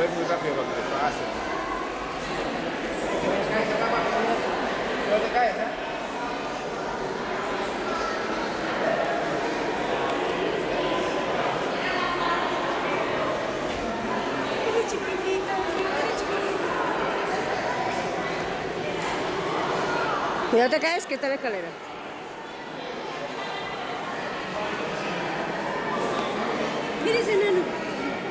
ver muy rápido cuando te pase. No te caes, ¿eh? Eres chiquitita, eres chiquitita. Cuidado te caes, que está la escalera. Mira ese enano.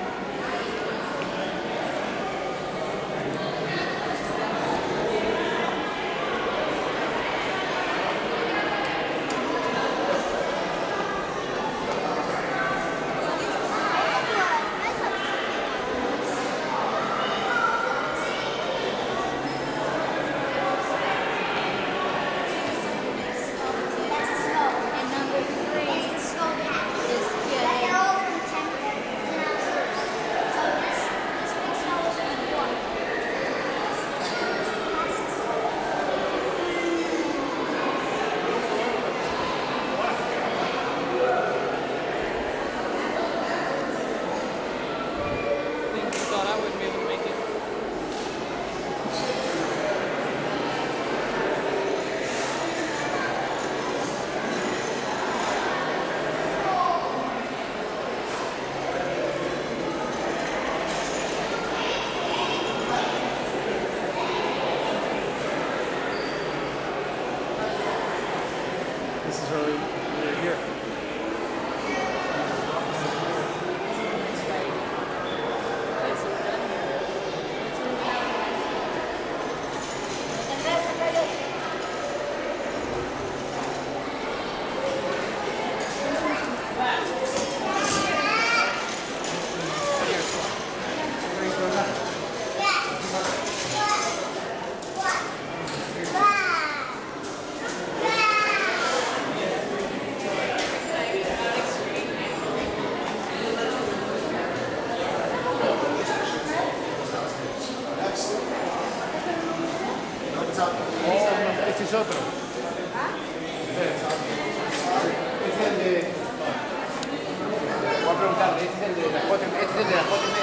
Thought I wouldn't be able to make it. This is where we're here. Este es otro. Este es el de... Voy a preguntarle, este es el de las 4:30.